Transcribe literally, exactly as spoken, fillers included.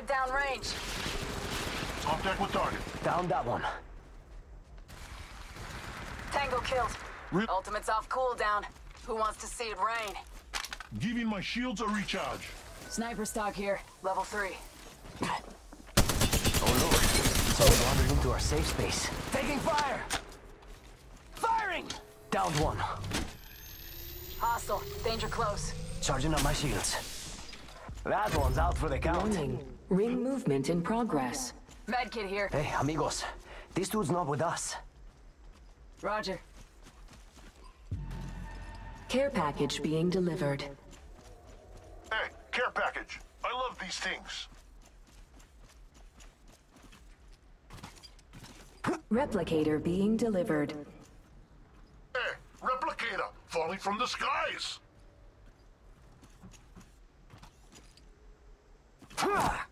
Threat downrange. Contact with target. Down that one. Tango killed. Re Ultimate's off cooldown. Who wants to see it rain? Giving my shields a recharge. Sniper stock here. Level three. Oh lord, someone wandered into our safe space. Taking fire! Firing! Downed one. Hostile. Danger close. Charging up my shields. That one's out for the count. Warning. Ring movement in progress. Medkit here. Hey, amigos. This dude's not with us. Roger. Care package being delivered. Hey, care package. I love these things. Replicator being delivered. Hey, replicator falling from the skies. Ha!